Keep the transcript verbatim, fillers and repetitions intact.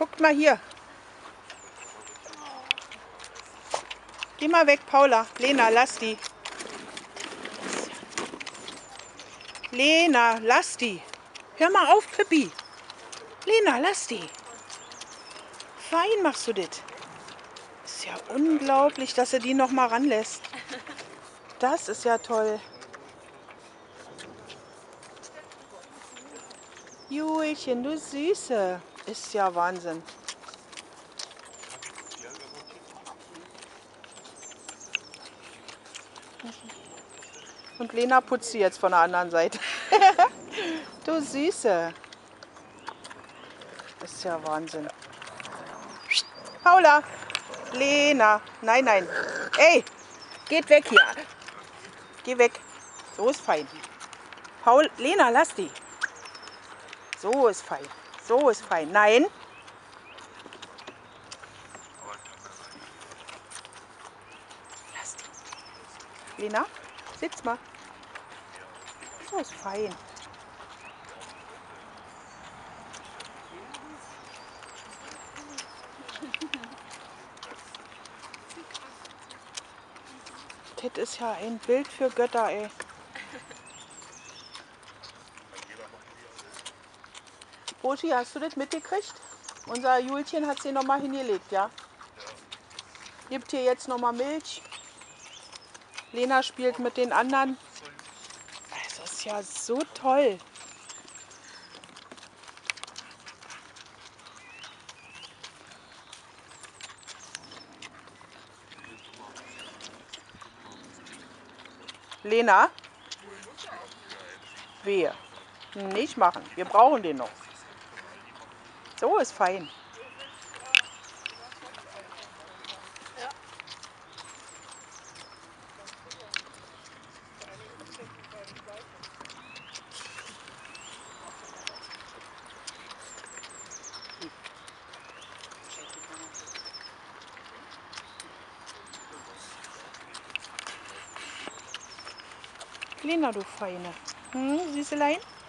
Guckt mal hier. Geh mal weg, Paula. Lena, lass die. Lena, lass die. Hör mal auf, Pippi. Lena, lass die. Fein machst du das. Ist ja unglaublich, dass er die noch mal ranlässt. Das ist ja toll. Julchen, du Süße. Ist ja Wahnsinn. Und Lena putzt sie jetzt von der anderen Seite. Du Süße. Ist ja Wahnsinn. Paula. Lena. Nein, nein. Ey, geht weg hier. Geh weg. So ist fein. Paul, Lena, lass die. So ist fein. So ist fein. Nein. Lass die. Lena, sitz mal. So ist fein. Das ist ja ein Bild für Götter, ey. Rosi, hast du das mitgekriegt? Unser Julchen hat sie noch mal hingelegt, ja? Gibt hier jetzt noch mal Milch. Lena spielt mit den anderen. Das ist ja so toll. Lena? Wir. Nicht machen. Wir brauchen den noch. So ist fein. Lena, du Feine. Hm, Süßelein?